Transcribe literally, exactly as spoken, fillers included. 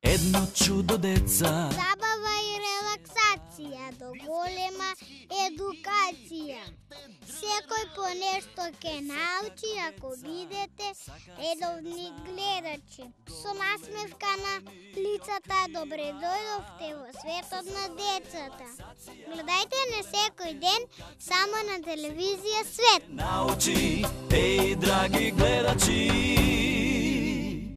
Едно чудо, деца. Забава и релаксација, до голема едукација. Секој по нешто ке научи ако бидете редовни гледачи. Со насмевка на лицата добре дојдовте во светот на децата. Гледајте не секој ден само на телевизија Свет. Научи, еј, драги гледачи.